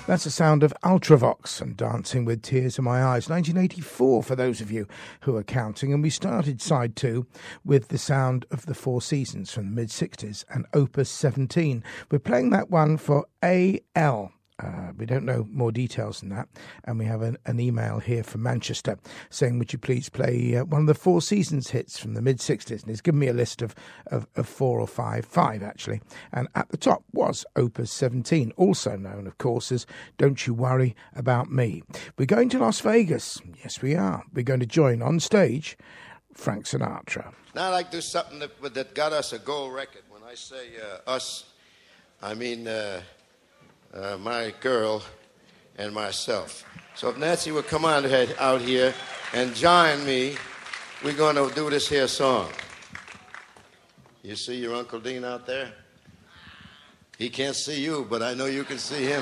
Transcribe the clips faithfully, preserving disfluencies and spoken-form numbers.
That's the sound of Ultravox and Dancing with Tears in My Eyes, nineteen eighty-four for those of you who are counting. And we started side two with the sound of the Four Seasons from the mid-sixties and Opus seventeen. We're playing that one for A L. Uh, we don't know more details than that. And we have an, an email here from Manchester saying, would you please play uh, one of the Four Seasons hits from the mid-sixties? And he's given me a list of, of, of four or five, five actually. And at the top was Opus seventeen, also known, of course, as Don't You Worry About Me. We're going to Las Vegas. Yes, we are. We're going to join on stage Frank Sinatra. Now I'd like to do something that, that got us a gold record. When I say uh, us, I mean... Uh, Uh, my girl and myself. So if Nancy would come on head out here and join me, we're going to do this here song. You see your Uncle Dean out there? He can't see you, but I know you can see him.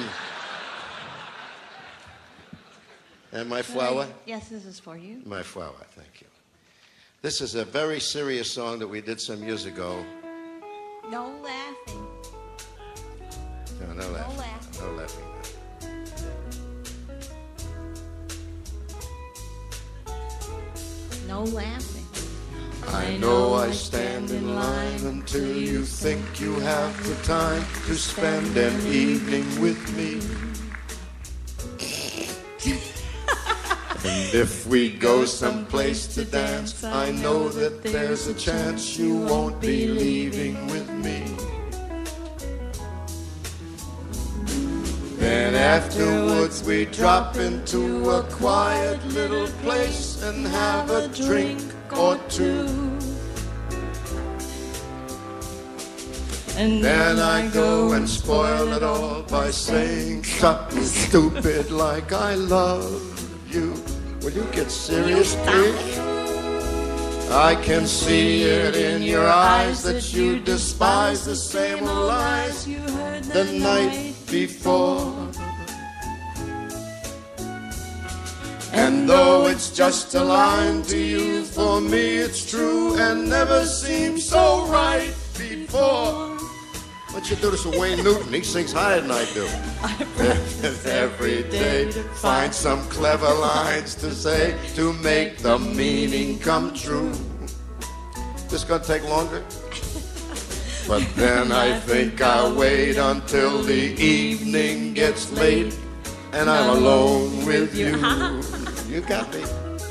And my flower? Yes, this is for you. My flower, thank you. This is a very serious song that we did some years ago. No laughing. No, no laughing. No laughing. No laughing. No laughing. I know I stand in line until you think you have the time to spend an evening with me. And if we go someplace to dance, I know that there's a chance you won't be leaving with me. Then afterwards we drop into a quiet little place and have a drink or two. And then I go and spoil it all by saying something stupid like I love you. Will you get serious, please? I can see it in your eyes that you despise the same old lies you heard the night before. And though it's just a line to you, for me it's true and never seemed so right before. Why don't you do this with Wayne Newton? He sings higher than I do. Every day find some clever lines to say to make the meaning come true. This gonna take longer? But then I think I'll wait until the evening gets late and I'm alone with you. You got me.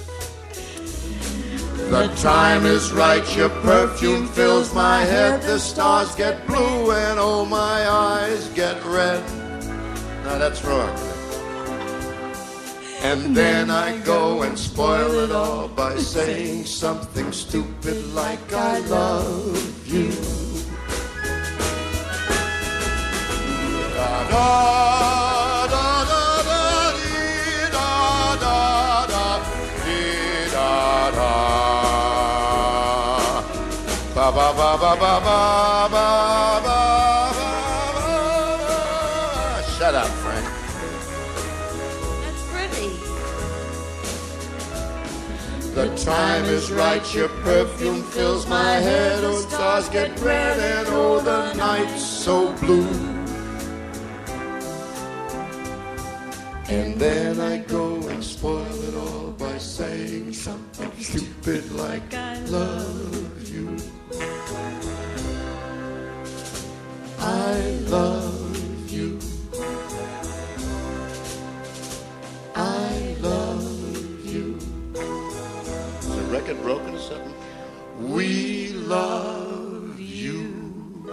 The time is right, your perfume fills my head, the stars get blue and oh my eyes get red. Now that's wrong. And then I go and spoil it all by saying something stupid like I love you. Da da da da da dee, da da da dee, da da. Ba ba ba ba ba ba ba ba ba. Shut up, Frank. That's pretty. The time is right, your perfume fills my head, oh stars get red and oh the night's so blue. And then I go and spoil it all by saying something stupid like I love you. I love you. I love you. Is the record broken or something? We love you.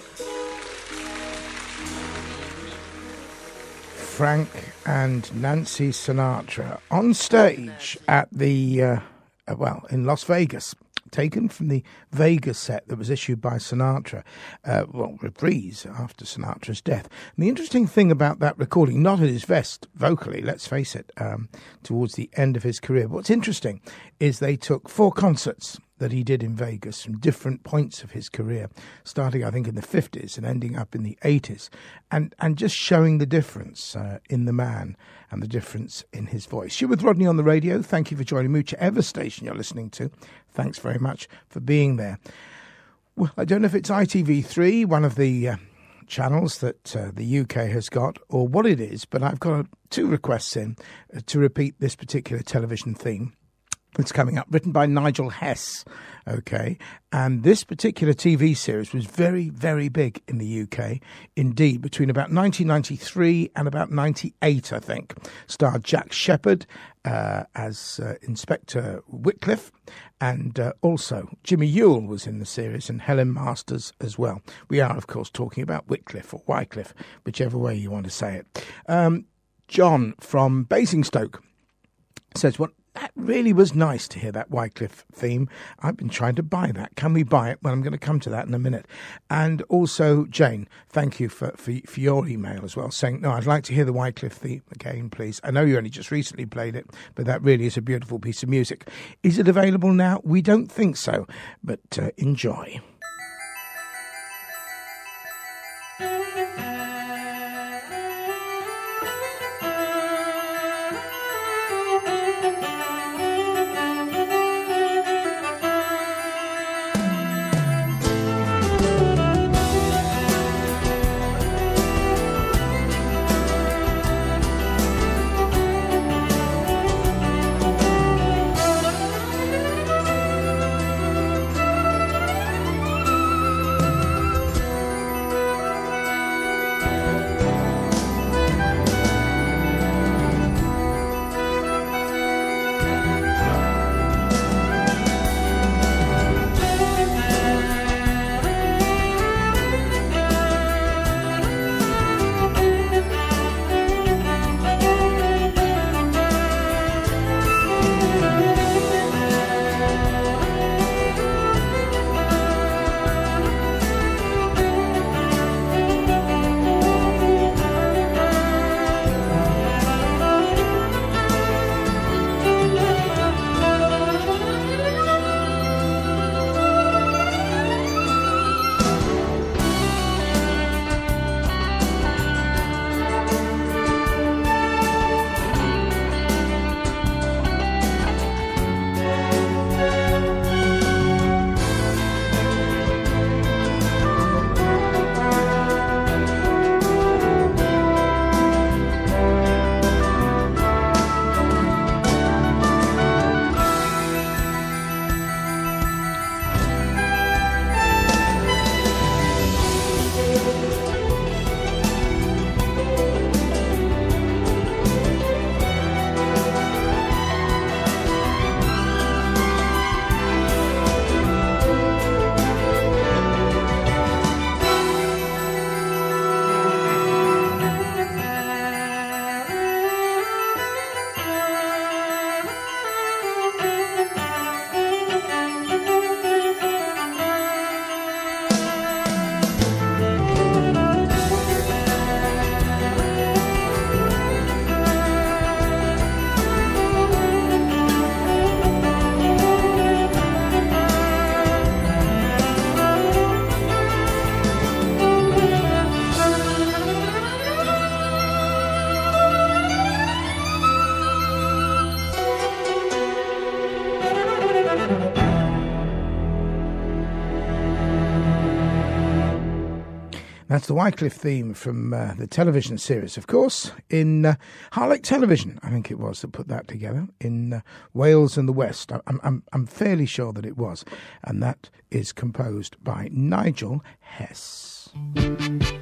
Frank and Nancy Sinatra on stage at the, uh, well, in Las Vegas, taken from the Vegas set that was issued by Sinatra, uh, well, reprise after Sinatra's death. And the interesting thing about that recording, not at his best vocally, let's face it, um, towards the end of his career, what's interesting is they took four concerts that he did in Vegas from different points of his career, starting, I think, in the fifties and ending up in the eighties, and, and just showing the difference uh, in the man and the difference in his voice. You're with Rodney on the radio. Thank you for joining me, whichever station you're listening to. Thanks very much for being there. Well, I don't know if it's I T V three, one of the uh, channels that uh, the U K has got, or what it is, but I've got uh, two requests in uh, to repeat this particular television theme. It's coming up, written by Nigel Hess, okay? And this particular T V series was very, very big in the U K. Indeed, between about nineteen ninety-three and about ninety-eight, I think. Starred Jack Shepherd uh, as uh, Inspector Whitcliffe, and uh, also Jimmy Yule was in the series, and Helen Masters as well. We are, of course, talking about Whitcliffe or Wycliffe, whichever way you want to say it. Um, John from Basingstoke says, what? That really was nice to hear that Wycliffe theme. I've been trying to buy that. Can we buy it? Well, I'm going to come to that in a minute. And also, Jane, thank you for, for, for your email as well, saying, no, I'd like to hear the Wycliffe theme again, please. I know you only just recently played it, but that really is a beautiful piece of music. Is it available now? We don't think so, but uh, enjoy. That's the Wycliffe theme from uh, the television series, of course, in uh, Harlech Television, I think it was, that put that together, in uh, Wales and the West. I'm, I'm, I'm fairly sure that it was. And that is composed by Nigel Hess.